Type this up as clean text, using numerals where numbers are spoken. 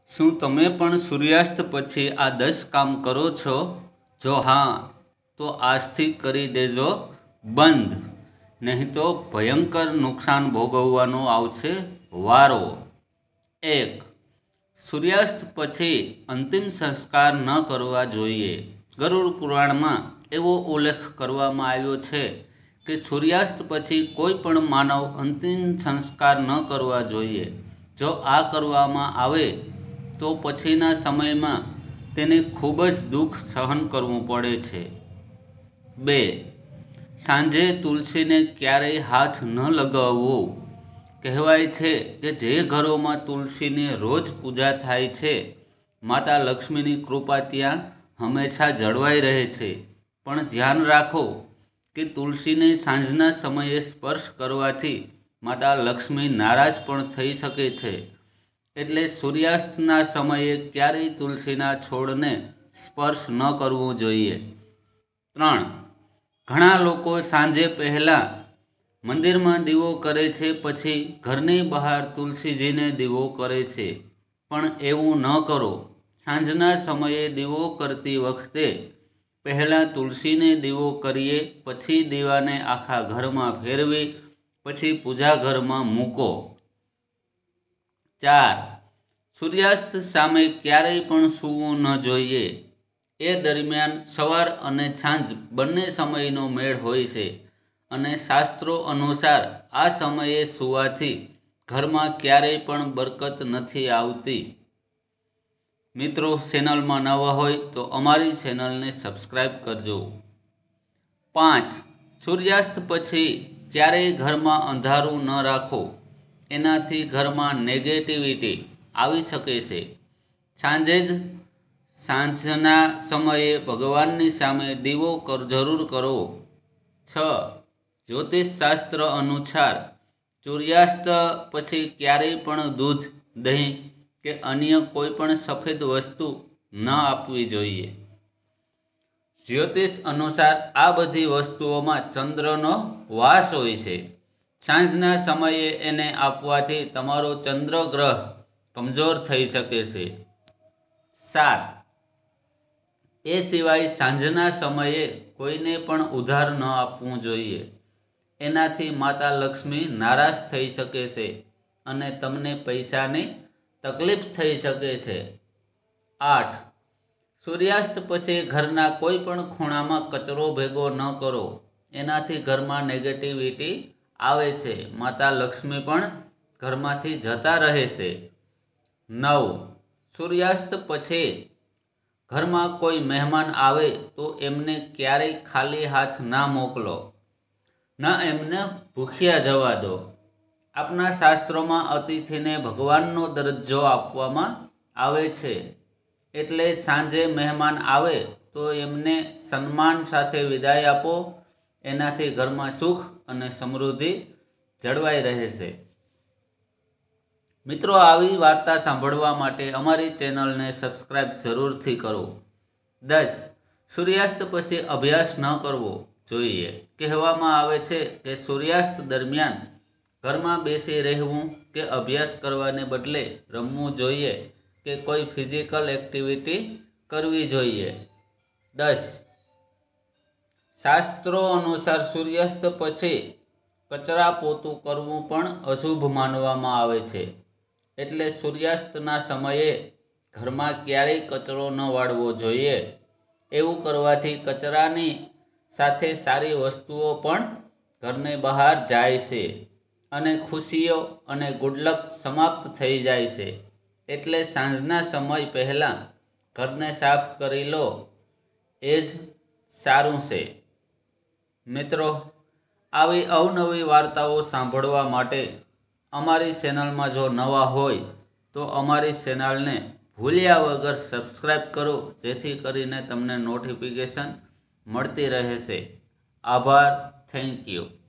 શું તમે પણ સૂર્યાસ્ત પછી આ 10 કામ કરો છો? જો હા, તો આજથી કરી દેજો બંધ, નહીં તો ભયંકર નુકસાન ભોગવવાનો આવશે વારો. 1. સૂર્યાસ્ત પછી અંતિમ સંસ્કાર ન કરવા જોઈએ. ગરુડ પુરાણમાં એવો ઉલ્લેખ કરવામાં આવ્યો છે કે સૂર્યાસ્ત પછી કોઈ પણ માનવ અંતિમ સંસ્કાર ન કરવા જોઈએ. જો આ કરવામાં આવે તો પછીના સમયમાં તેને ખૂબ જ દુઃખ સહન કરવું પડે છે. 2. સાંજે તુલસીને ક્યારેય હાથ ન લગાવવો. કહેવાય છે કે જે ઘરોમાં તુલસીની રોજ પૂજા થાય છે, માતા લક્ષ્મીની કૃપા ત્યાં હંમેશા જળવાઈ રહે છે. પણ ધ્યાન રાખો કે તુલસીને સાંજના સમયે સ્પર્શ કરવાથી માતા લક્ષ્મી નારાજ પણ થઈ શકે છે. એટલે સૂર્યાસ્તના સમયે ક્યારેય તુલસીના છોડને સ્પર્શ ન કરવો જોઈએ. 3. ઘણા લોકો સાંજે પહેલાં મંદિરમાં દીવો કરે છે, પછી ઘરની બહાર તુલસીજીને દીવો કરે છે. પણ એવું ન કરો. સાંજના સમયે દીવો કરતી વખતે પહેલાં તુલસીને દીવો કરીએ, પછી દીવાને આખા ઘરમાં ફેરવી, પછી પૂજા ઘરમાં મૂકો. 4. સૂર્યાસ્ત સામે ક્યારેય પણ સૂવું ન જોઈએ. એ દરમિયાન સવાર અને સાંજ બંને સમયનો મેળ હોય છે અને શાસ્ત્રો અનુસાર આ સમયે સૂવાથી ઘરમાં ક્યારેય પણ બરકત નથી આવતી. મિત્રો, ચેનલમાં નવા હોય તો અમારી ચેનલને સબસ્ક્રાઈબ કરજો. 5. સૂર્યાસ્ત પછી ક્યારેય ઘરમાં અંધારું ન રાખો. એનાથી ઘરમાં નેગેટિવિટી આવી શકે છે. સાંજના સમયે ભગવાનની સામે દીવો જરૂર કરો. 6. જ્યોતિષશાસ્ત્ર અનુસાર સૂર્યાસ્ત પછી ક્યારેય પણ દૂધ, દહીં કે અન્ય કોઈ પણ સફેદ વસ્તુ ન આપવી જોઈએ. જ્યોતિષ અનુસાર આ બધી વસ્તુઓમાં ચંદ્રનો વાસ હોય છે. સાંજના સમયે એને આપવાથી તમારો ચંદ્ર ગ્રહ કમજોર થઈ શકે છે. 7. એ સિવાય સાંજના સમયે કોઈને પણ ઉધાર ન આપવું જોઈએ. એનાથી માતા લક્ષ્મી નારાજ થઈ શકે છે અને તમને પૈસાની તકલીફ થઈ શકે છે. 8. સૂર્યાસ્ત પછી ઘરના કોઈ પણ ખૂણામાં કચરો ભેગો ન કરો. એનાથી ઘરમાં નેગેટિવિટી આવે છે. માતા લક્ષ્મી પણ ઘરમાંથી જતા રહે છે. 9. સૂર્યાસ્ત પછી ઘરમાં કોઈ મહેમાન આવે તો એમને ક્યારેય ખાલી હાથ ના મોકલો, ન એમને ભૂખ્યા જવા દો. આપણા શાસ્ત્રોમાં અતિથિને ભગવાનનો દરજ્જો આપવામાં આવે છે. એટલે સાંજે મહેમાન આવે તો એમને સન્માન સાથે વિદાય આપો. એનાથી ઘરમાં સુખ અને સમૃદ્ધિ જળવાઈ રહેશે. મિત્રો, આવી વાર્તા સાંભળવા માટે અમારી ચેનલને સબસ્ક્રાઈબ જરૂરથી કરો. 10. સૂર્યાસ્ત પછી અભ્યાસ ન કરવો જોઈએ. કહેવામાં આવે છે કે સૂર્યાસ્ત દરમિયાન ઘરમાં બેસી રહેવું કે અભ્યાસ કરવાને બદલે રમવું જોઈએ કે કોઈ ફિઝિકલ એક્ટિવિટી કરવી જોઈએ. 10. શાસ્ત્રો અનુસાર સૂર્યાસ્ત પછી કચરા પોતું કરવું પણ અશુભ માનવામાં આવે છે. એટલે સૂર્યાસ્તના સમયે ઘરમાં ક્યારેય કચરો ન વાળવો જોઈએ. એવું કરવાથી કચરાની સાથે સારી વસ્તુઓ પણ ઘરની બહાર જાય છે અને ખુશીઓ અને ગુડલક સમાપ્ત થઈ જાય છે. એટલે સાંજના સમય પહેલાં ઘરને સાફ કરી લો એ જ સારું છે. મિત્રો, આવી અવનવી વાર્તાઓ સાંભળવા માટે અમારી ચેનલમાં જો નવા હોય તો અમારી ચેનલને ભૂલ્યા વગર સબસ્ક્રાઈબ કરો, જેથી કરીને તમને નોટિફિકેશન મળતી રહેશે. આભાર. Thank you.